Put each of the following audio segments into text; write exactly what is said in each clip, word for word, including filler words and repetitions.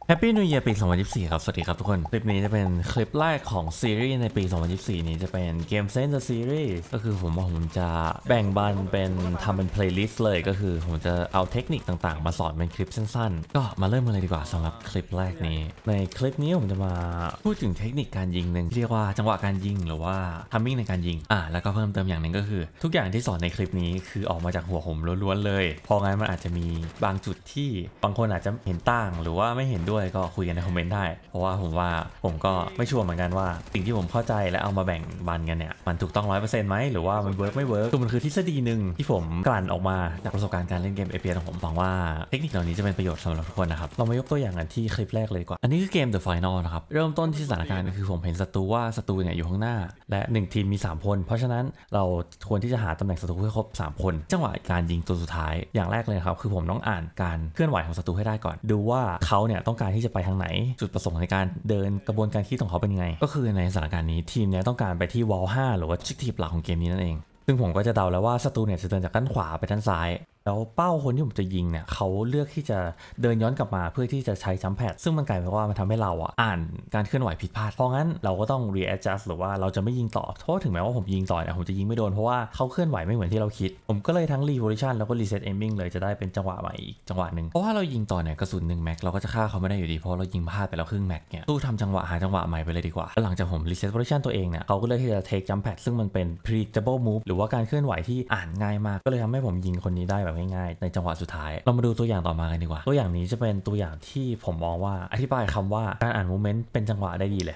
แฮปปี้นิว เอียร์ ปี สองพันยี่สิบสี่ ครับ สวัสดีครับทุกคน คลิปนี้จะเป็นคลิปแรกของซีรีส์ในปี สองพันยี่สิบสี่ นี้จะเป็นเกมเซนส์ซีรีส์ก็คือผมว่าผมจะแบ่งบันเป็นทำเป็นเพลย์ลิสต์เลยก็คือผมจะเอาเทคนิคต่างๆมาสอนเป็นคลิปสั้นๆก็มาเริ่มกันเลยดีกว่าสำหรับคลิปแรกนี้ในคลิปนี้ผมจะมาพูดถึงเทคนิคการยิงหนึ่งที่เรียกว่าจังหวะการยิงหรือว่าทัมมิ่งในการยิงอ่ะแล้วก็เพิ่มเติมอย่างหนึ่งก็คือทุกอย่างที่สอนในคลิปนี้คือออกมาจากหัวผมล้วนๆเลยเพราะงั้นมันอาจจะมีบางจุดที่บางคนอาจจะเห็นต่างหรือว่าไม่เห็นด้วยก็คุยกันในคอมเมนต์ได้เพราะว่าผมว่าผมก็ไม่ชัวร์เหมือนกันว่าสิ่งที่ผมเข้าใจและเอามาแบ่งบันกันเนี่ยมันถูกต้อง ร้อยเปอร์เซ็นต์ ไหมหรือว่ามันเวิร์กไม่เวิร์กคือมันคือทฤษฎีหนึ่งที่ผมกลั่นออกมาจากประสบการณ์การเล่นเกม เอ พี เอส ของผมหวังว่าเทคนิคเหล่านี้จะเป็นประโยชน์สำหรับทุกคนนะครับเรามายกตัวอย่างกันที่คลิปแรกเลยดีกว่าอันนี้คือเกม The Final นะครับเริ่มต้นที่สถานการณ์ก็คือผมเห็นศัตรูว่าศัตรูเนี่ยอยู่ข้างหน้าและหนึ่งทีมมีสามคนเพราะฉะนั้นเราควรที่จะหาตำแหน่งศัตรูให้ครบสามคนจังหวะการยิงตัวสุดท้ายอย่างแรกเลยครับคือผมต้องอ่านการเคลื่อนไหวของศัตรูให้ได้ก่อนดูว่าเขาเนี่ยต้องการที่จะไปทางไหนจุดประสงค์ในการเดินกระบวนการคิดของเขาเป็นยังไงก็คือในสถานการณ์นี้ทีมเนี่ยต้องการไปที่วอลห้าหรือว่าชิคทีฟหลักของเกมนี้นั่นเองซึ่งผมก็จะเดาแล้วว่าศัตรูเนี่ยจะเดินจากด้านขวาไปด้านซ้ายแล้วเป้าคนที่ผมจะยิงเนี่ยเขาเลือกที่จะเดินย้อนกลับมาเพื่อที่จะใช้จัมป์แพดซึ่งมันกลายเป็นว่ามันทำให้เราอ่ะอ่านการเคลื่อนไหวผิดพลาดเพราะงั้นเราก็ต้อง readjust หรือว่าเราจะไม่ยิงต่อเพราะถึงแม้ว่าผมยิงต่อเนี่ยผมจะยิงไม่โดนเพราะว่าเขาเคลื่อนไหวไม่เหมือนที่เราคิดผมก็เลยทั้ง revolution แล้วก็ reset aiming เลยจะได้เป็นจังหวะใหม่อีกจังหวะหนึ่งเพราะว่าเรายิงต่อเนี่ยกระสุนหนึ่งแม็กเราก็จะฆ่าเขาไม่ได้อยู่ดีเพราะเรายิงพลาดไปแล้วครึ่งแม็กเนี่ยตู้ทำจังหวะหาจังหวะใหม่ไปเลยดีกว่าหลังจากผม reset position ตัวเองเนี่ยเขาก็เลยที่จะ take jump pad ซึ่งมันเป็น predictable move หรือว่าการเคลื่อนไหวที่อ่านง่ายมากก็เลยทำให้ผมยิงคนนี้ได้แบบง่ายๆในจังหวะสุดท้ายเรามาดูตัวอย่างต่อมากันดีกว่าตัวอย่างนี้จะเป็นตัวอย่างที่ผมมองว่าอธิบายคำว่าการอ่านโมเมนต์เป็นจังหวะได้ดีเลย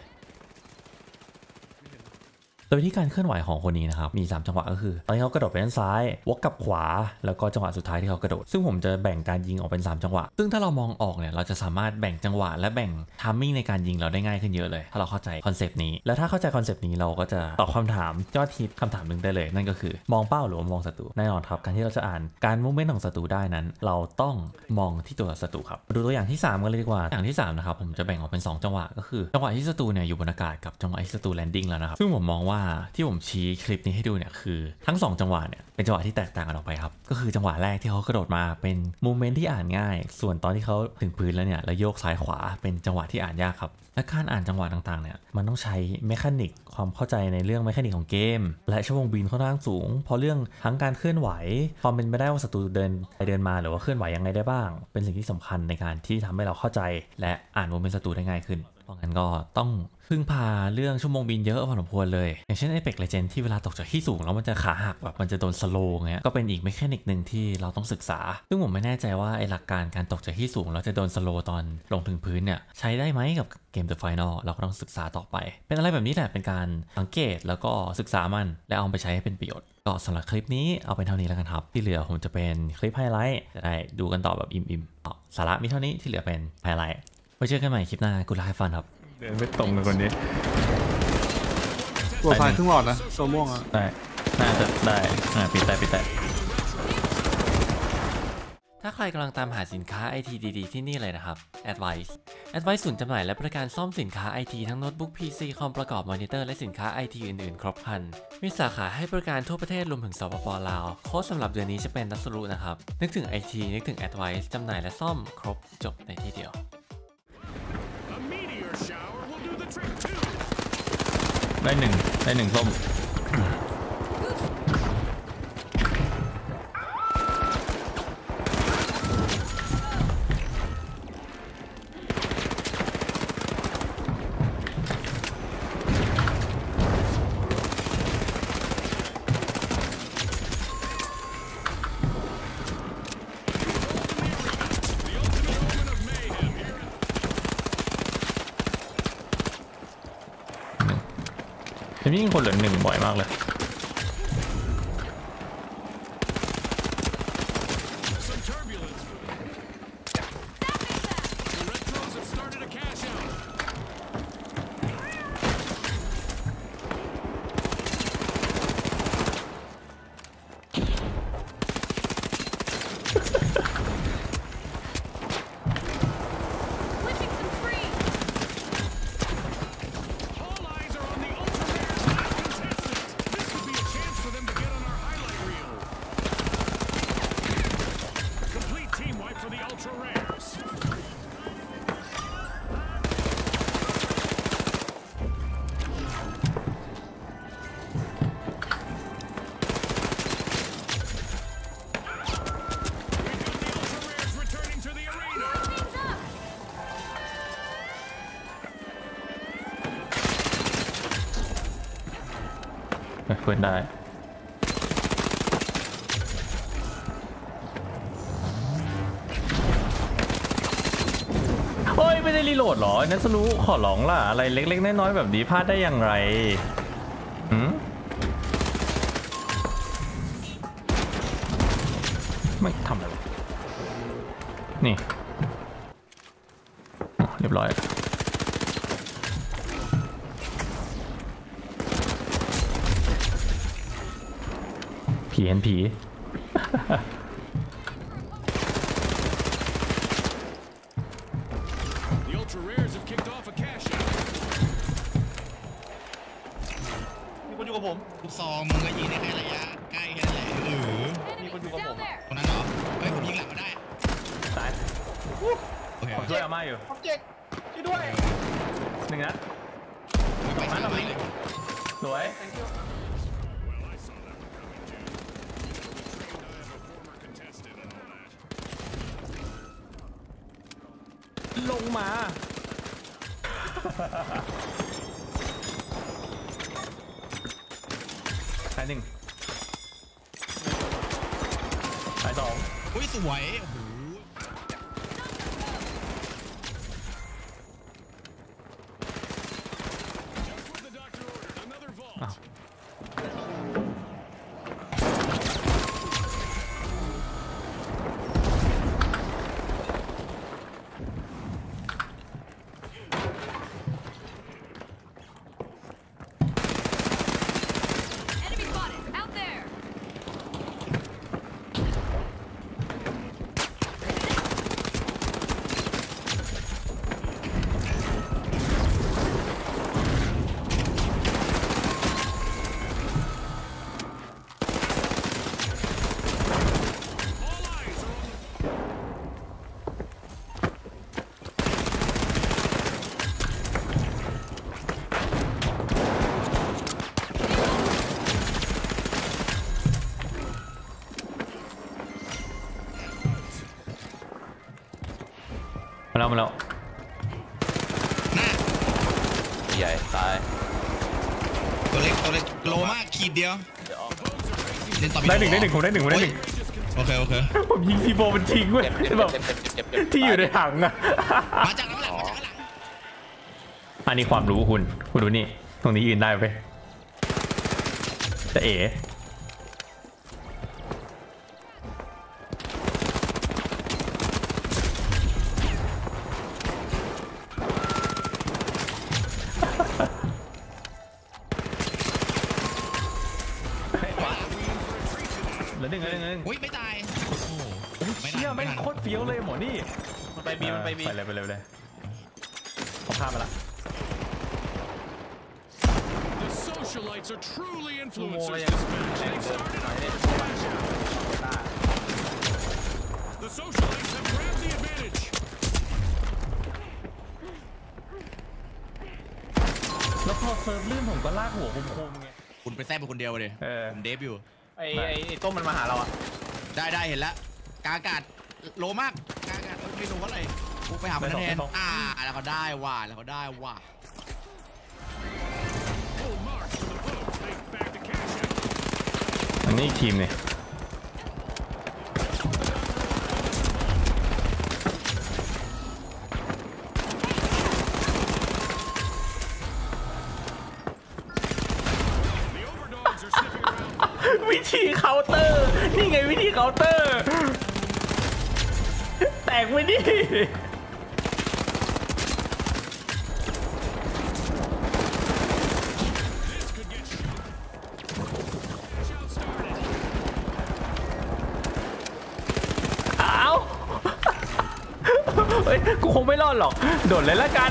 โดยที่การเคลื่อนไหวของคนนี้นะครับมีสามจังหวะก็คือตอนที่เขากระโดดไปด้านซ้ายวกกลับขวาแล้วก็จังหวะสุดท้ายที่เขากระโดดซึ่งผมจะแบ่งการยิงออกเป็นสามจังหวะซึ่งถ้าเรามองออกเนี่ยเราจะสามารถแบ่งจังหวะและแบ่งทัมมิ่งในการยิงเราได้ง่ายขึ้นเยอะเลยถ้าเราเข้าใจคอนเซปต์นี้แล้วถ้าเข้าใจคอนเซปต์นี้เราก็จะตอบคำถามยอดฮิตคำถามหนึ่งได้เลยนั่นก็คือมองเป้าหรือว่ามองศัตรูแน่นอนครับการที่เราจะอ่านการมูฟเมนต์ของศัตรูได้นั้นเราต้องมองที่ตัวศัตรูครับดูตัวอย่างที่สามกันเลยดีกว่าอย่างที่สามนะครับผมจะแบ่งออกเป็นสองจังหวะก็คือจังหวะที่ศัตรูเนี่ยอยู่บนอากาศกับจังหวะที่ศัตรูแลนดิ้งแล้วนะครับซึ่งผมมองว่าที่ผมชี้คลิปนี้ให้ดูเนี่ยคือทั้งสองจังหวะเนี่ยเป็นจังหวะที่แตกต่างกันออกไปครับก็คือจังหวะแรกที่เขากระโดดมาเป็นมูฟเมนต์ที่อ่านง่ายส่วนตอนที่เขาถึงพื้นแล้วเนี่ยแล้วโยกซ้ายขวาเป็นจังหวะที่อ่านยากครับและการอ่านจังหวะต่างๆเนี่ยมันต้องใช้เมคานิกความเข้าใจในเรื่องเมคานิกของเกมและชั่วโมงบินค่อนข้างสูงเพราะเรื่องทั้งการเคลื่อนไหวความเป็นไปได้ว่าศัตรูเดินไปเดินมาหรือว่าเคลื่อนไหวยังไงได้บ้างเป็นสิ่งที่สำคัญในการที่ทำให้เราเข้าใจและอ่านมูฟเมนต์ศัตรูได้ง่ายขึ้นเพราะงั้นก็ต้องพึ่งพาเรื่องชั่วโมงบินเยอะพอสมควรเลยอย่างเช่น Apex Legends ที่เวลาตกจากที่สูงแล้วมันจะขาหักแบบมันจะโดนสโลว์เงี้ยก็เป็นอีกเมคานิกหนึ่งที่เราต้องศึกษาซึ่งผมไม่แน่ใจว่าไอหลักการการตกจากที่สูงแล้วจะโดนสโลว์ตอนลงถึงพื้นเนี่ยใช้ได้ไหมกับเกม The Final เราก็ต้องศึกษาต่อไปเป็นอะไรแบบนี้แหละเป็นการสังเกตแล้วก็ศึกษามันและเอาไปใช้ให้เป็นประโยชน์ก็สำหรับคลิปนี้เอาเป็นเท่านี้แล้วกันครับที่เหลือผมจะเป็นคลิปไฮไลท์จะได้ดูกันต่อแบบอิ่มๆสาระมีเท่านี้ที่เหลือเป็นไฮไลท์ไว้เจอกันใหม่คลิปหน้ากูไลฟ์ฟันครับเดินไม่ตรงกับคนนี้ตัวไฟครึ่งหลอดนะตัวม่วงอ่ะได้น่าจะได้อ่าปิดแต่ปิดแต่ถ้าใครกำลังตามหาสินค้า ไอ ที ดีๆที่นี่เลยนะครับ Advice Advice ศูนย์จำหน่ายและบริการซ่อมสินค้า ไอ ที ทั้งโน้ตบุ๊ก พี ซี คอมประกอบมอนิเตอร์และสินค้า ไอ ที อื่นๆครบครันมีสาขาให้บริการทั่วประเทศรวมถึงสปป.ลาวโค้ดสำหรับเดือนนี้จะเป็นนัสรุนะครับนึกถึง ไอ ที นึกถึง Advice จำหน่ายและซ่อมครบจบในที่เดียวได้หนึ่งได้หนึ่งส้มจะมีคนเหลือหนึ่งบ่อยมากเลยเพื่อนได้โอ้ยไม่ได้รีโหลดหรอนั่นสรู้ขอร้องล่ะอะไรเล็กๆน้อยๆแบบนี้พลาดได้อย่างไรหืมไม่ทำอะไรนี่เรียบร้อยผีเห็นผีมีคนอยู่กับผมลูกซองมึงก็ยิงได้แค่ระยะใกล้แค่นั้นแหละหรือมีคนอยู่กับผมตรงนั้นเหรอเฮ้ยผมยิงหลังมาได้ตายโอเคผมช่วยอาม่าอยู่ผมเจ็บช่วยด้วยหนึ่งนัดไปช้าไปเลยสวยลงมาสายหนึ่งสายสองอุ้ยสวยโอ้โหอ้าวมาแล้วมาแล้วหน้าใหญ่ตายตัวเล็กตัวเล็กโลมากขีดเดียวเล่นต่อได้หนึ่งได้หนึ่งผมได้หนึ่งผมได้หนึ่งโอเคโอเคผมยิงซีโฟมันทิ้งเว้ยแบบที่อยู่ในถังอะมาจากข้างหลังมาจากข้างหลังอันนี้ความรู้คุณคุณดูนี่ตรงนี้ยืนได้ไหมแต่เอ๋เหลือหนึ่งเหลือหนึ่งเหลือหนึ่งอุ้ยไม่ตายโอ้โหไม่เชี่ยทันไม่ไม่ทันโคตรเฟี้ยวเลยหมอนี่มันไปบีมันไปบีไปเลยไปเลยไปเลยผมข้ามไปละ The socialites are truly ชั่วโมง influencers เลย this ยัง match. แม่ง They เดิน started หายเลย The socialites have grabbed the advantage. แล้วพอเซิร์ฟลื่นผมก็ลากหัวคมๆไงคุณไปแซ่บเป็นคนเดียวเลยเออผมเดฟอยู่ไอ้ไอ้ไอ้ต้มมันมาหาเราอะได้ได้เห็นแล้วกลางอากาศโลมากกลางอากาศไม่รู้ว่าอะไรกูไปหามันแทนอ่าแล้วเขาได้ว่ะแล้วเขาได้ว่ะ Full marks for the folks. They back to cash out. อันนี้อีกทีมเนี่ยวิธีเคาน์เตอร์นี่ไงวิธีเคาน์เตอร์แตกไปดิอ้าวเฮ้ยกูคงไม่รอดหรอกโดดเลยละกัน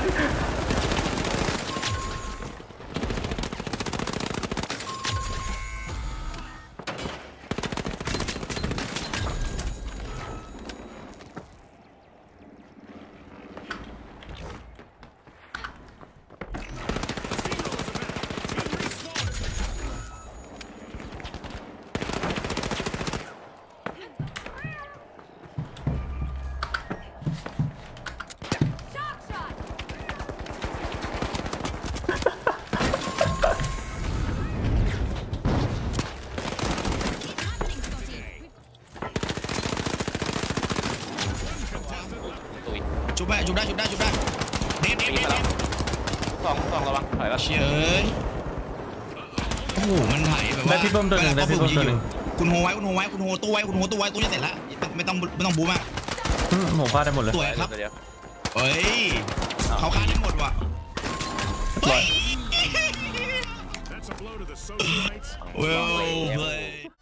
ได้ชุบได้เด็ดเด็ดเด็ดสองสองระวังถอยแล้วเชยโอ้โหมันถ่ายแบบว่าได้พี่เบิ้มตัวหนึ่งได้พี่เบิ้มตัวหนึ่งคุณโฮไว้คุณโฮไว้คุณโฮตู้ไว้คุณโฮตู้ไว้ตู้จะเสร็จแล้วไม่ต้องไม่ต้องบูมากอืมผมฟาดได้หมดเลยสวยครับเดี๋ยวเฮ้ยเขาฆ่าได้หมดว่ะเฮ้ย That's a blow to the socialites. เว้ย